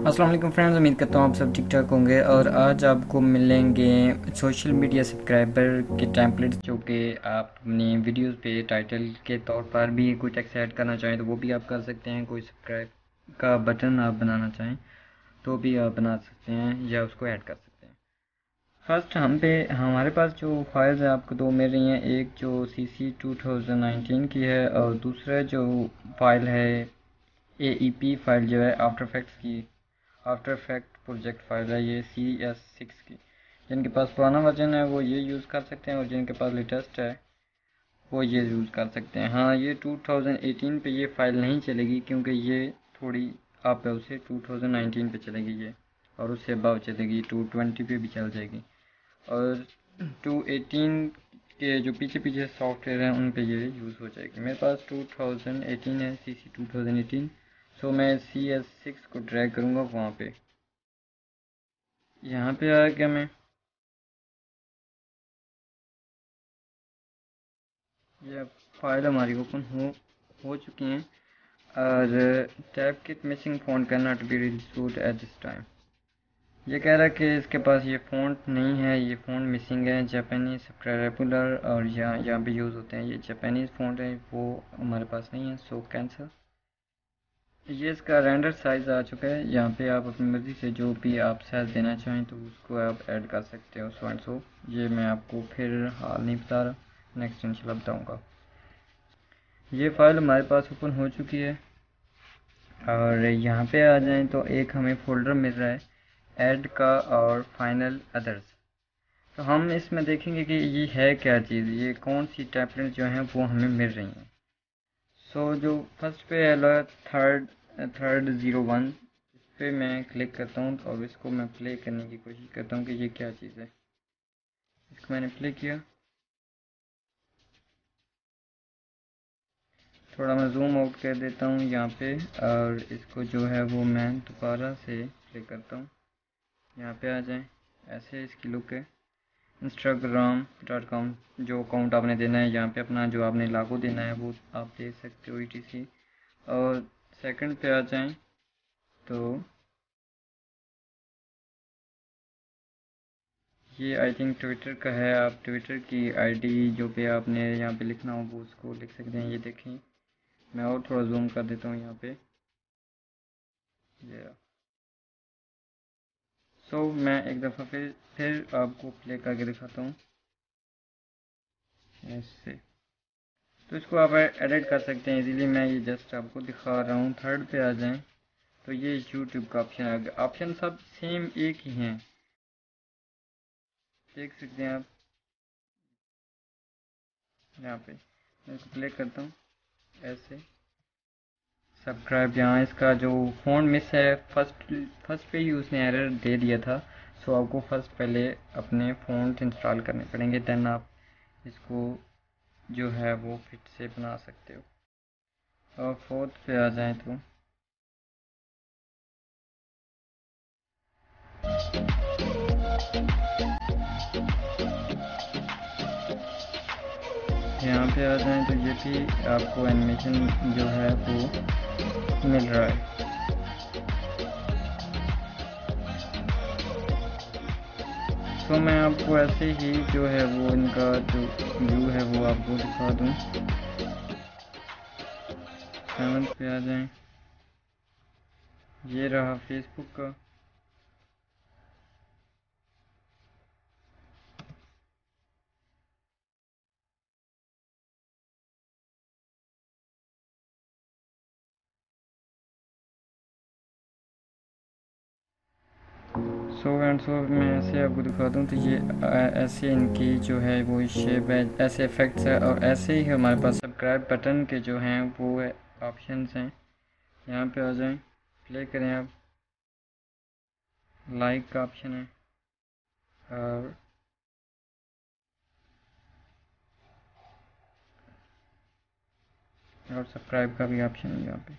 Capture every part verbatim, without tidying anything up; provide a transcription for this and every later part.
अस्सलाम वालेकुम फ्रेंड्स, उम्मीद करता हूँ आप सब ठीक ठाक होंगे। और आज आपको मिलेंगे सोशल मीडिया सब्सक्राइबर के टेम्पलेट्स, जो कि आप अपनी वीडियोस पे टाइटल के तौर पर भी कोई टेक्स्ट ऐड करना चाहें तो वो भी आप कर सकते हैं। कोई सब्सक्राइब का बटन आप बनाना चाहें तो भी आप बना सकते हैं या उसको ऐड कर सकते हैं। फर्स्ट हम पे हमारे पास जो फाइल्स हैं आपको दो मिल रही हैं, एक जो C C two thousand nineteen की है और दूसरा जो फाइल है ए ई पी फाइल जो है आफ्टर इफेक्ट्स की आफ्टर इफेक्ट प्रोजेक्ट फाइल है, ये सी एस सिक्स की। जिनके पास पुराना वर्जन है वो ये यूज़ कर सकते हैं और जिनके पास लेटेस्ट है वो ये यूज़ कर सकते हैं। हाँ, ये टू थाउजेंड एटीन पे ये फ़ाइल नहीं चलेगी क्योंकि ये थोड़ी आप उसे टू थाउजेंड नाइनटीन पे चलेगी ये, और उससे अबव चलेगी, टू ट्वेंटी पे भी चल जाएगी। और टू एटीन के जो पीछे पीछे सॉफ्टवेयर हैं उन पे ये यूज़ हो जाएगी। मेरे पास टू थाउजेंड एटीन है, C C two thousand eighteen. So मैं सी एस सिक्स को ड्रैग करूँगा वहाँ पे। यहाँ पे आ गया मैं, ये फाइल हमारी ओपन हो हो चुकी हैं। और tab kit missing font can not be restored at this time. ये कह रहा है कि इसके पास ये फ़ॉन्ट नहीं है, ये फ़ॉन्ट मिसिंग है। जापानीज रेगुलर और यहाँ यहाँ पे यूज़ होते हैं, ये जापानीज फ़ॉन्ट है, वो हमारे पास नहीं है, सो कैंसिल। ये इसका रेंडर साइज़ आ चुका है। यहाँ पे आप अपनी मर्ज़ी से जो भी आप साइज़ देना चाहें तो उसको आप ऐड कर सकते हो, सो एंड सो। ये मैं आपको फिर हाल नहीं बता रहा, नेक्स्ट इंशाल्लाह बताऊँगा। ये फ़ाइल हमारे पास ओपन हो चुकी है और यहाँ पे आ जाएं तो एक हमें फ़ोल्डर मिल रहा है ऐड का और फाइनल अदर्स। तो हम इसमें देखेंगे कि ये है क्या चीज़, ये कौन सी टैबलेट जो हैं वो हमें मिल रही हैं। सो so, जो फर्स्ट पे है थर्ड थर्ड ज़ीरो वन, इस पर मैं क्लिक करता हूँ और इसको मैं प्ले करने की कोशिश करता हूँ कि ये क्या चीज़ है। इसको मैंने प्ले किया, थोड़ा मैं जूम आउट कर देता हूँ यहाँ पे और इसको जो है वो मैं दोबारा से प्ले करता हूँ। यहाँ पे आ जाएं, ऐसे इसकी लुक है। इंस्टाग्राम डॉट कॉम जो अकाउंट आपने देना है, यहाँ पे अपना जो आपने लागू देना है वो आप दे सकते हो, ई टी सी। और सेकंड पे आ जाएं तो ये आई थिंक ट्विटर का है। आप ट्विटर की आईडी जो पे आपने यहाँ पे लिखना हो वो उसको लिख सकते हैं। ये देखें, मैं और थोड़ा जूम कर देता हूँ यहाँ पे, ये। सो so, मैं एक दफ़ा फिर फिर आपको प्ले करके दिखाता हूँ ऐसे। तो इसको आप एडिट कर सकते हैं इजीली, मैं ये जस्ट आपको दिखा रहा हूँ। थर्ड पे आ जाएं तो ये यूट्यूब का ऑप्शन आ गया। ऑप्शन सब सेम एक ही हैं, देख सकते हैं आप यहाँ पे। मैं इसको प्ले करता हूँ ऐसे। सब्सक्राइब, यहाँ इसका जो फ़ोन मिस है, फर्स्ट फर्स्ट पे ही उसने एरर दे दिया था। सो आपको फर्स्ट पहले अपने फ़ोन इंस्टॉल करने पड़ेंगे, देन आप इसको जो है वो फिर से बना सकते हो। और फोर्थ पे आ जाएं तो यहाँ पे आ जाएं तो ये भी आपको एनिमेशन जो है वो मिल रहा है। तो मैं आपको ऐसे ही जो है वो इनका जो व्यू है वो आपको दिखा दूँ। सेवन्थ पे आ जाएं, ये रहा फेसबुक का। सो एंड सो मैं ऐसे आपको दिखा दूँ तो ये ऐसे इनकी जो है वो शेप है, ऐसे इफ़ेक्ट्स है। और ऐसे ही हमारे पास सब्सक्राइब बटन के जो हैं वो ऑप्शंस हैं। यहाँ पे आ जाएं, प्ले करें आप, लाइक का ऑप्शन है और और सब्सक्राइब का भी ऑप्शन है यहाँ पे।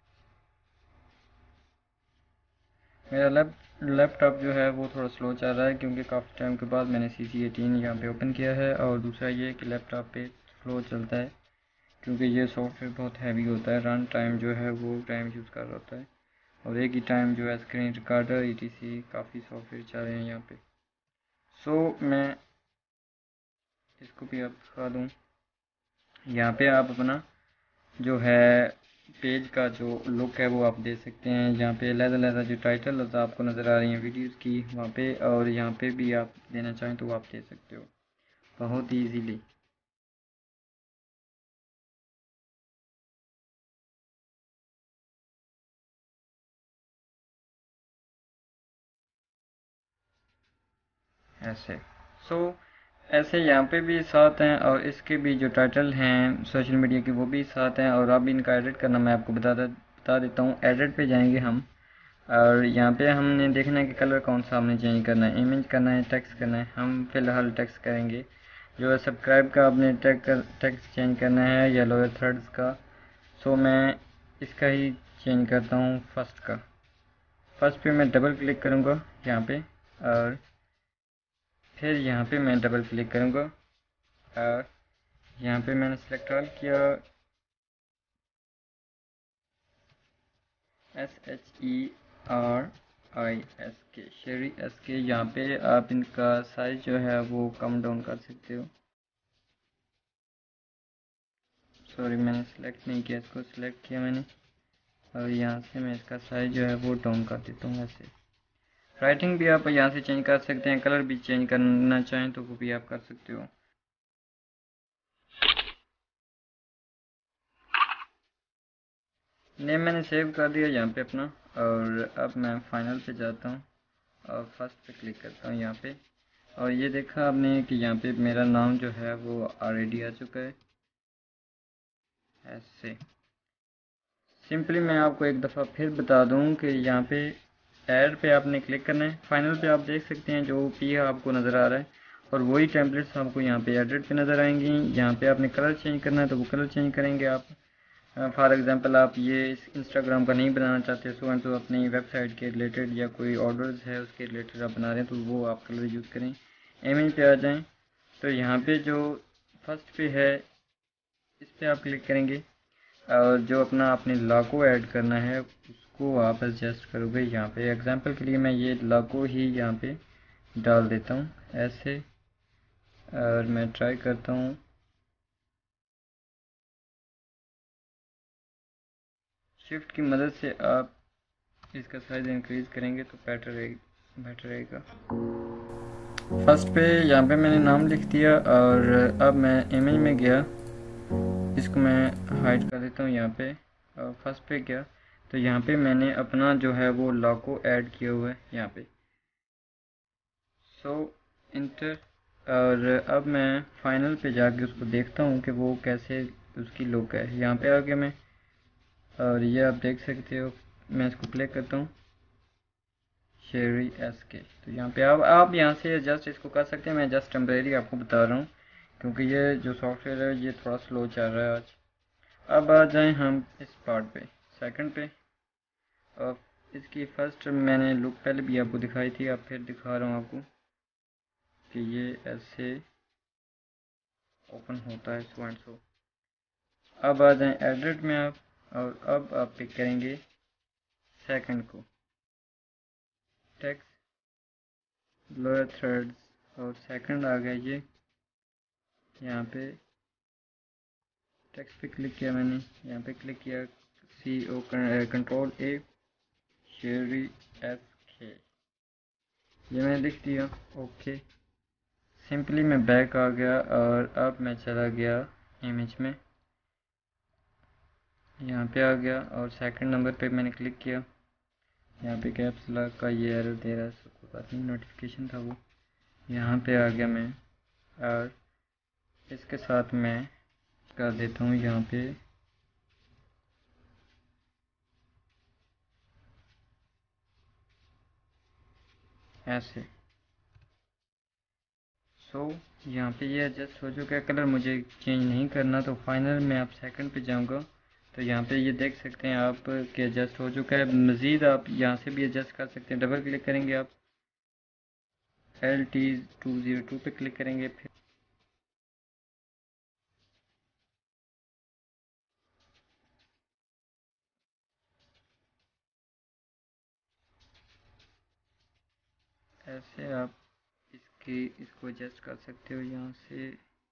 मेरा लैप लैपटॉप जो है वो थोड़ा स्लो चल रहा है क्योंकि काफ़ी टाइम के बाद मैंने सी सी एटीन यहाँ पे ओपन किया है। और दूसरा ये कि लैपटॉप पे स्लो चलता है क्योंकि ये सॉफ्टवेयर बहुत हैवी होता है, रन टाइम जो है वो टाइम यूज़ कर रहा होता है। और एक ही टाइम जो है screen recorder E T C काफ़ी सॉफ्टवेयर चल रहे हैं यहाँ पे। सो so, मैं इसको भी आप दिखा दूँ। यहाँ पे आप अपना जो है पेज का जो लुक है वो आप दे सकते हैं। यहाँ पे अलग-अलग जो टाइटल आपको नज़र आ रही हैं वीडियोस की वहाँ पे, और यहाँ पे भी आप देना चाहें तो आप दे सकते हो बहुत ही ईजीली। ऐसे सो so, ऐसे यहाँ पे भी साथ हैं, और इसके भी जो टाइटल हैं सोशल मीडिया के वो भी साथ हैं। और अब इनका एडिट करना मैं आपको बता बता देता हूँ। एडिट पे जाएंगे हम, और यहाँ पे हमने देखना है कि कलर कौन सा हमने चेंज करना है, इमेज करना है, टेक्स्ट करना है। हम फिलहाल टेक्स्ट करेंगे। जो है सब्सक्राइब का आपने टेक्स्ट चेंज करना है या लोअर थर्ड्स का। सो मैं इसका ही चेंज करता हूँ फर्स्ट का। फर्स्ट पे मैं डबल क्लिक करूँगा यहाँ पे, और फिर यहाँ पे मैं डबल क्लिक करूँगा, और यहाँ पे मैंने सेलेक्ट ऑल किया S H E R I S के शेरी एस के। यहाँ पे आप इनका साइज जो है वो कम डाउन कर सकते हो। सॉरी मैंने सेलेक्ट नहीं किया, इसको सिलेक्ट किया मैंने, और यहाँ से मैं इसका साइज जो है वो डाउन कर देता हूँ। ऐसे राइटिंग भी आप यहाँ से चेंज कर सकते हैं, कलर भी चेंज करना चाहें तो वो भी आप कर सकते हो। नेम मैंने सेव कर दिया यहाँ पे अपना, और अब मैं फाइनल पे जाता हूँ और फर्स्ट पे क्लिक करता हूँ यहाँ पे। और ये देखा आपने कि यहाँ पे मेरा नाम जो है वो ऑलरेडी आ चुका है। ऐसे सिंपली मैं आपको एक दफ़ा फिर बता दूं कि यहाँ पे ऐड पे आपने क्लिक करना है। फाइनल पे आप देख सकते हैं जो पी है आपको नज़र आ रहा है, और वही टेम्पलेट्स आपको यहाँ पे एडिट पे नज़र आएंगी। यहाँ पे आपने कलर चेंज करना है तो वो कलर चेंज करेंगे आप। फॉर एग्जांपल आप ये इंस्टाग्राम का नहीं बनाना चाहते, सो एंड तो अपनी वेबसाइट के रिलेटेड या कोई ऑर्डर्स है उसके रिलेटेड आप बना रहे हैं, तो वो आप कलर यूज़ करें। इमेज पे आ जाएं तो यहाँ पे जो फर्स्ट पे है इस पर आप क्लिक करेंगे, और जो अपना आपने लॉगो ऐड करना है उसको आप एडजस्ट करोगे। यहाँ पे एग्जांपल के लिए मैं ये लॉगो ही यहाँ पे डाल देता हूँ ऐसे, और मैं ट्राई करता हूँ। शिफ्ट की मदद से आप इसका साइज इंक्रीज करेंगे तो बेटर रहेगा बेटर रहेगा। फर्स्ट पे यहाँ पे मैंने नाम लिख दिया, और अब मैं इमेज में गया, इसको मैं हाइड कर देता हूँ यहाँ पे, और फर्स्ट पे गया तो यहाँ पे मैंने अपना जो है वो लॉगो ऐड किया हुआ है यहाँ पे। सो इंटर, और अब मैं फाइनल पे जाके उसको देखता हूँ कि वो कैसे उसकी लुक है। यहाँ पे आ गया मैं, और ये आप देख सकते हो। मैं इसको प्ले करता हूँ शेरी एस के, तो यहाँ पे आप आप यहाँ से जस्ट इसको कर सकते हैं। मैं जस्ट टेम्परेरी आपको बता रहा हूँ क्योंकि ये जो सॉफ्टवेयर है ये थोड़ा स्लो चल रहा है आज। अब आ जाएं हम इस पार्ट पे, सेकंड पे। और इसकी फर्स्ट मैंने लुक पहले भी आपको दिखाई थी, अब फिर दिखा रहा हूँ आपको कि ये ऐसे ओपन होता है, सो एंड सो। अब आ जाएं एडिट में आप, और अब आप पिक करेंगे सेकंड को, टेक्स्ट लोअर थ्रेड्स, और सेकंड आ गया ये। यहाँ पे टेक्स्ट पे क्लिक किया मैंने, यहाँ पे क्लिक किया, सी ओ कंट्रोल ए शेरी एस के, ये मैंने लिख दिया। ओके, सिंपली मैं बैक आ गया, और अब मैं चला गया इमेज में, यहाँ पे आ गया, और सेकंड नंबर पे मैंने क्लिक किया। यहाँ पे कैप्स लॉक का ये एरर दे रहा है, सो कोई बात नहीं, नोटिफिकेशन था वो। यहाँ पे आ गया मैं, और इसके साथ मैं कर देता हूँ यहाँ पे ऐसे। सो so, यहाँ पे ये एडजस्ट हो चुका है। कलर मुझे चेंज नहीं करना, तो फाइनल में आप सेकंड पे जाऊँगा तो यहाँ पे ये देख सकते हैं आप कि एडजस्ट हो चुका है। मज़ीद आप यहाँ से भी एडजस्ट कर सकते हैं। डबल क्लिक करेंगे आप, L T two zero two पे क्लिक करेंगे, फिर ऐसे आप इसकी इसको एडजस्ट कर सकते हो। यहाँ से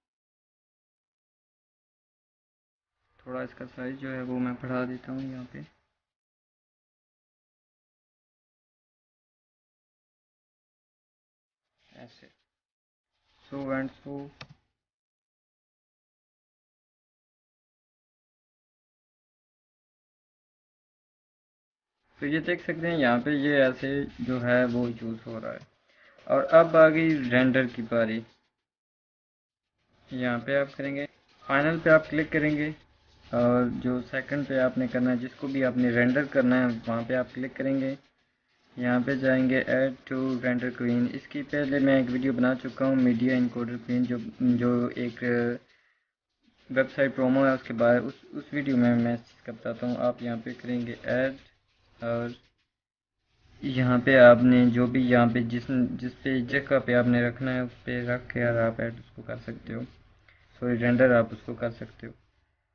थोड़ा इसका साइज जो है वो मैं बढ़ा देता हूँ यहाँ पे। ऐसे सो एंड सो। तो ये देख सकते हैं यहाँ पे ये ऐसे जो है वो यूज़ हो रहा है। और अब आ गई रेंडर की बारी। यहाँ पे आप करेंगे फाइनल पे आप क्लिक करेंगे और जो सेकंड पे आपने करना है, जिसको भी आपने रेंडर करना है वहाँ पे आप क्लिक करेंगे। यहाँ पे जाएंगे ऐड टू रेंडर क्वीन। इसकी पहले मैं एक वीडियो बना चुका हूँ मीडिया इनकोडर क्वीन, जो जो एक वेबसाइट प्रोमो है उसके बाद उस उस वीडियो में मैं इसका बताता हूँ। आप यहाँ पे करेंगे ऐड और यहाँ पे आपने जो भी यहाँ पे जिस जिस पे जगह पे आपने रखना है उस पे रख के यार आप ऐड उसको कर सकते हो। सॉरी रेंडर आप उसको कर सकते हो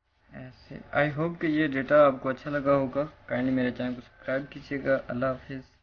ऐसे। आई होप कि ये डेटा आपको अच्छा लगा होगा। काइंडली मेरे चैनल को सब्सक्राइब कीजिएगा। अल्लाह हाफिज़।